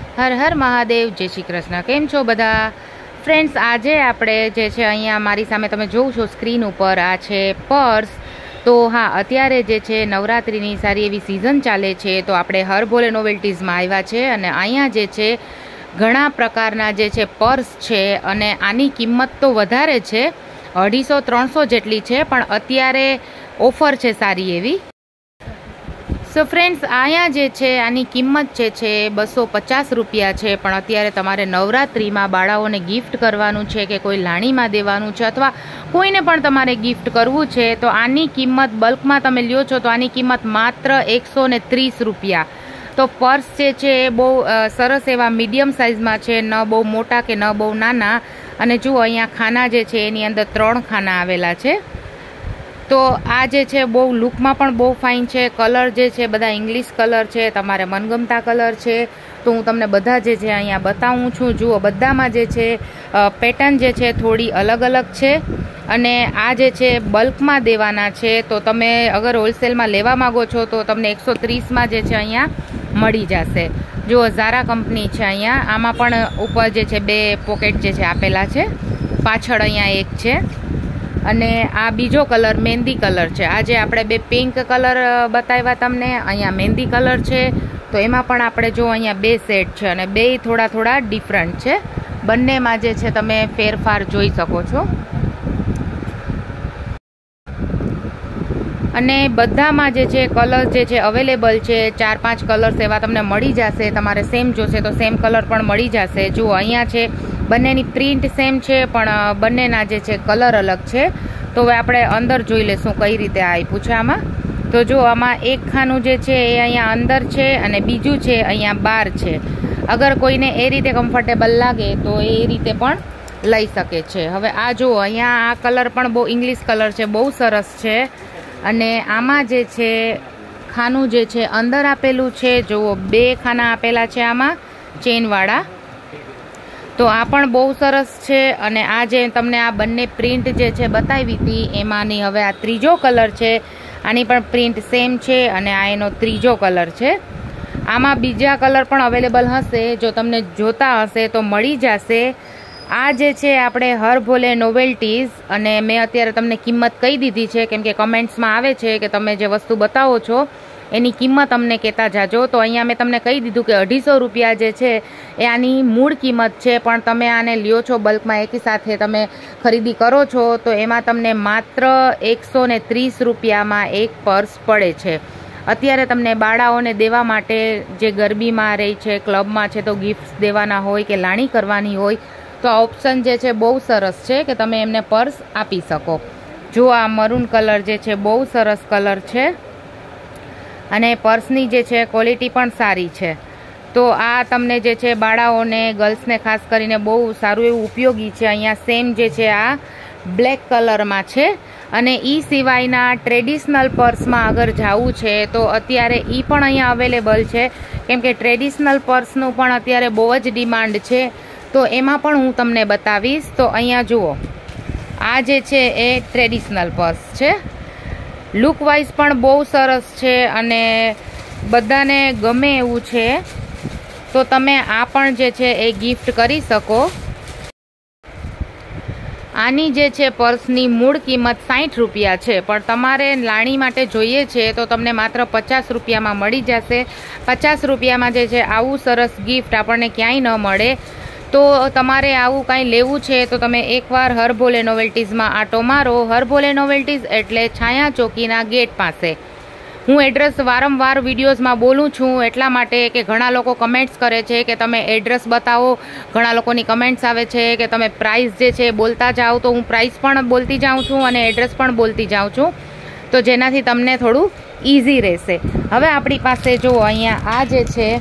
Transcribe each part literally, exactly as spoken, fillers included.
હર હર મહાદેવ, જય શ્રી કૃષ્ણ। કેમ છો બધા ફ્રેન્ડ્સ? આજે આપણે જે છે અહીંયા મારી સામે તમે જોવો છો સ્ક્રીન ઉપર, આ છે પર્સ। તો હા, અત્યારે જે છે નવરાત્રિની સારી એવી સિઝન ચાલે છે, તો આપણે હર ભોલે નોવેલ્ટીઝમાં આવ્યા છે અને અહીંયા જે છે ઘણા પ્રકારના જે છે પર્સ છે અને આની કિંમત તો વધારે છે, અઢીસો ત્રણસો જેટલી છે, પણ અત્યારે ઓફર છે સારી એવી। સો ફ્રેન્ડ્સ, અહીંયા જે છે આની કિંમત જે છે બસો પચાસ રૂપિયા છે, પણ અત્યારે તમારે નવરાત્રિમાં બાળાઓને ગિફ્ટ કરવાનું છે કે કોઈ લાણીમાં દેવાનું છે અથવા કોઈને પણ તમારે ગિફ્ટ કરવું છે, તો આની કિંમત બલ્કમાં તમે લ્યો છો તો આની કિંમત માત્ર એકસો ને ત્રીસ રૂપિયા। તો પર્સ જે છે એ બહુ સરસ એવા મીડિયમ સાઇઝમાં છે, ન બહુ મોટા કે ન બહુ નાના। અને જુઓ અહીંયા ખાના જે છે એની અંદર ત્રણ ખાના આવેલા છે। તો આ જે છે બહુ લુકમાં પણ બહુ ફાઇન છે। કલર જે છે બધા ઇંગ્લિશ કલર છે, તમારે મનગમતા કલર છે, તો હું તમને બધા જે છે અહીંયા બતાવું છું। જુઓ, બધામાં જે છે પેટર્ન જે છે થોડી અલગ અલગ છે અને આ જે છે બલ્કમાં દેવાના છે, તો તમે અગર હોલસેલમાં લેવા માગો છો તો તમને એકસો ત્રીસમાં જે છે અહીંયા મળી જશે। જુઓ, ઝારા કંપની છે અહીંયા, આમાં પણ ઉપર જે છે બે પોકેટ જે છે આપેલા છે, પાછળ અહીંયા એક છે અને આ બીજો કલર મહેંદી કલર છે। આજે આપણે બે પિંક કલર બતાવ્યા તમને, અહીંયા મહેંદી કલર છે, તો એમાં પણ આપણે જો અહીંયા બે સેટ છે અને બે થોડા થોડા ડિફરન્ટ છે, બંનેમાં જે છે તમે ફેરફાર જોઈ શકો છો। અને બધામાં જે છે કલર જે છે અવેલેબલ છે, ચાર પાંચ કલર્સ એવા તમને મળી જશે। તમારે સેમ જોશે તો સેમ કલર પણ મળી જશે। જુઓ, અહીંયા છે બંનેની પ્રિન્ટ સેમ છે, પણ બંનેના જે છે કલર અલગ છે। તો હવે આપણે અંદર જોઈ લેશું કઈ રીતે આ આપ્યું છે આમાં। તો જો આમાં એક ખાનું જે છે એ અહીંયા અંદર છે અને બીજું છે અહીંયા બહાર છે। અગર કોઈને એ રીતે કમ્ફર્ટેબલ લાગે તો એ રીતે પણ લઈ શકે છે। હવે આ જુઓ, અહીંયા આ કલર પણ બહુ ઇંગ્લિશ કલર છે, બહુ સરસ છે અને આમાં જે છે ખાનું જે છે અંદર આપેલું છે। જુઓ, બે ખાના આપેલા છે આમાં ચેનવાળા, તો આ પણ બહુ સરસ છે। અને આ જે તમને આ બંને પ્રિન્ટ જે છે બતાવી હતી એમાંની હવે આ ત્રીજો કલર છે, આની પણ પ્રિન્ટ સેમ છે અને આ એનો ત્રીજો કલર છે। આમાં બીજા કલર પણ અવેલેબલ હશે, જો તમને જોતા હશે તો મળી જશે। આ જે છે આપણે હર ભોલે નોવેલ્ટીઝ, અને મેં અત્યારે તમને કિંમત કહી દીધી છે, કેમ કે કમેન્ટ્સમાં આવે છે કે તમે જે વસ્તુ બતાવો છો એની કિંમત અમને કહેતા જાજો। તો અહીંયા મેં તમને કહી દીધું કે અઢીસો રૂપિયા જે છે એ આની મૂળ કિંમત છે, પણ તમે આને લ્યો છો બલ્કમાં, એકી સાથે તમે ખરીદી કરો છો તો એમાં તમને માત્ર એકસો ને ત્રીસ રૂપિયામાં એક પર્સ પડે છે। અત્યારે તમને બાળાઓને દેવા માટે, જે ગરબીમાં રહી છે, ક્લબમાં છે, તો ગિફ્ટ્સ દેવાના હોય કે લાણી કરવાની હોય, તો આ ઓપ્શન જે છે બહુ સરસ છે કે તમે એમને પર્સ આપી શકો। જો આ મરૂન કલર જે છે બહુ સરસ કલર છે અને પર્સની જે છે ક્વોલિટી પણ સારી છે। તો આ તમને જે છે બાળાઓને, ગર્લ્સને ખાસ કરીને બહુ સારું એવું ઉપયોગી છે। અહીંયા સેમ જે છે આ બ્લેક કલરમાં છે અને એ સિવાયના ટ્રેડિશનલ પર્સમાં અગર જવું છે તો અત્યારે એ પણ અહીંયા અવેલેબલ છે, કેમ કે ટ્રેડિશનલ પર્સનું પણ અત્યારે બહુ જ ડિમાન્ડ છે, તો એમાં પણ હું તમને બતાવીશ। તો અહીંયા જુઓ, આ જે છે એ ટ્રેડિશનલ પર્સ છે, લુક વાઇઝ પણ બહુ સરસ છે અને બધાને ગમે એવું છે, તો તમે આ પણ જે છે એ ગિફ્ટ કરી શકો। આની જે છે પર્સની મૂળ કિંમત સાઠ રૂપિયા છે, પણ તમારે લાણી માટે જોઈએ છે તો તમને માત્ર પચાસ રૂપિયામાં મળી જશે। પચાસ રૂપિયામાં જે છે આવું સરસ ગિફ્ટ આપણને ક્યાંય ન મળે। તો તમારે આવું કાંઈ લેવું છે તો તમે એકવાર હર ભોલે નોવેલ્ટીઝમાં આટો મારો। હર ભોલે નોવેલ્ટીઝ એટલે છાયા ચોકીના ગેટ પાસે। હું એડ્રેસ વારંવાર વિડીયોઝમાં બોલું છું એટલા માટે કે ઘણા લોકો કમેન્ટ્સ કરે છે કે તમે એડ્રેસ બતાવો, ઘણા લોકોની કમેન્ટ્સ આવે છે કે તમે પ્રાઇસ જે છે બોલતા જાઓ, તો હું પ્રાઇસ પણ બોલતી જાઉં છું અને એડ્રેસ પણ બોલતી જાઉં છું, તો જેનાથી તમને થોડું ઇઝી રહેશે। હવે આપણી પાસે જો અહીંયા આ જે છે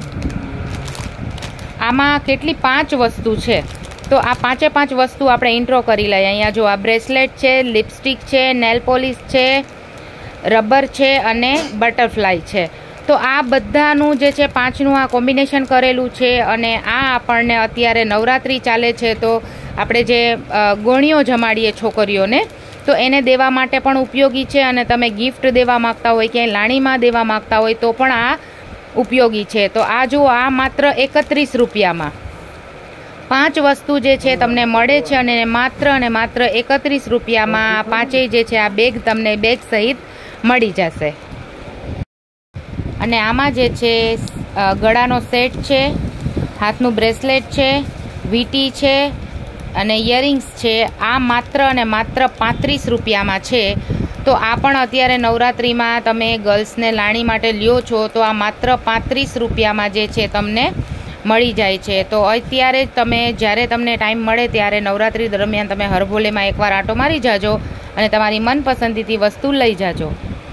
આમાં કેટલી પાંચ વસ્તુ છે, તો આ પાંચે પાંચ વસ્તુ આપણે ઇન્ટ્રો કરી લઈએ। અહીંયા જો આ બ્રેસલેટ છે, લિપસ્ટિક છે, નેલ પોલિશ છે, રબર છે અને બટરફ્લાય છે। તો આ બધાનું જે છે પાંચનું આ કોમ્બિનેશન કરેલું છે અને આ આપણને અત્યારે નવરાત્રિ ચાલે છે, તો આપણે જે ગોળીઓ જમાડીએ છોકરીઓને, તો એને દેવા માટે પણ ઉપયોગી છે અને તમે ગિફ્ટ દેવા માગતા હોય, ક્યાંય લાણીમાં દેવા માગતા હોય તો પણ આ ઉપયોગી છે. તો આ જુઓ, આ માત્ર એકત્રીસ રૂપિયામાં પાંચ વસ્તુ જે છે તમને મળે છે અને માત્ર અને માત્ર એકત્રીસ રૂપિયામાં પાંચેય જે છે આ બેગ તમને બેગ સહિત મળી જશે. અને આમાં જે છે ગળાનો સેટ છે, હાથનું બ્રેસલેટ છે, વીટી છે અને ઇયરિંગ્સ છે. આ માત્ર અને માત્ર પાંત્રીસ રૂપિયામાં છે. તો આ પણ અત્યારે નવરાત્રિમાં તમે ગર્લ્સને લાણી માટે લ્યો છો તો આ માત્ર પાંત્રીસ રૂપિયામાં જે છે તમને મળી જાય છે. તો અત્યારે જ તમે જ્યારે તમને ટાઈમ મળે ત્યારે નવરાત્રિ દરમિયાન તમે હરભોલેમાં એકવાર આંટો મારી જાજો અને તમારી મનપસંદીથી વસ્તુ લઈ જાજો.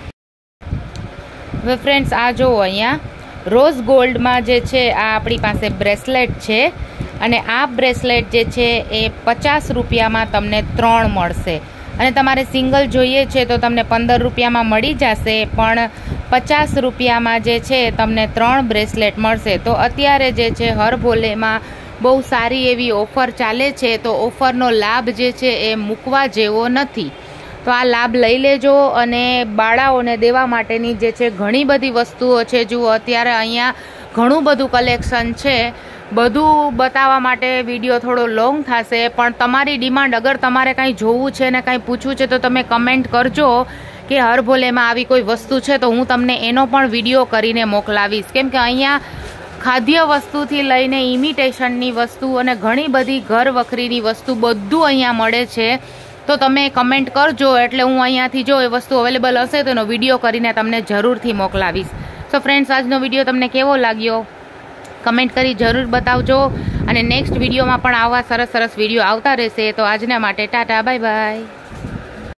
હવે ફ્રેન્ડ્સ, આ જુઓ, અહીંયા રોઝ ગોલ્ડમાં જે છે આ આપણી પાસે બ્રેસલેટ છે અને આ બ્રેસલેટ જે છે એ પચાસ રૂપિયામાં તમને ત્રણ મળશે. અને તમારે સિંગલ જોઈએ છે તો તમને પંદર રૂપિયામાં મળી જશે, પણ પચાસ રૂપિયામાં જે છે તમને ત્રણ બ્રેસલેટ મળશે. તો અત્યારે જે છે હરભોલેમાં બહુ સારી એવી ઓફર ચાલે છે. તો ઓફરનો લાભ જે છે એ મૂકવા જેવો નથી. તો આ લાભ લઈ લેજો. અને બાળાઓને દેવા માટેની જે છે ઘણી બધી વસ્તુઓ છે. જુઓ, અત્યારે અહીંયા ઘણું બધું કલેક્શન છે. બધું બતાવવા માટે વિડીયો થોડો લોંગ થશે, પણ તમારી ડિમાન્ડ, અગર તમારે કાંઈ જોવું છે ને કાંઈ પૂછવું છે તો તમે કમેન્ટ કરજો કે હરભોલેમાં આવી કોઈ વસ્તુ છે તો હું તમને એનો પણ વિડીયો કરીને મોકલાવીશ. કેમ કે અહીંયા ખાદ્ય વસ્તુથી લઈને ઇમિટેશનની વસ્તુ અને ઘણી બધી ઘર વખરીની વસ્તુ બધું અહીંયા મળે છે. તો તમે કમેન્ટ કરજો એટલે હું અહીંયાથી જો એ વસ્તુ અવેલેબલ હશે તો એનો વિડીયો કરીને તમને જરૂરથી મોકલાવીશ. સો ફ્રેન્ડ્સ, આજનો વિડીયો તમને કેવો લાગ્યો કમેન્ટ કરી જરૂર બતાવજો. અને નેક્સ્ટ વિડીયોમાં પણ આવા સરસ સરસ વિડીયો આવતા રહેશે. તો આજના માટે ટાટા, બાય બાય.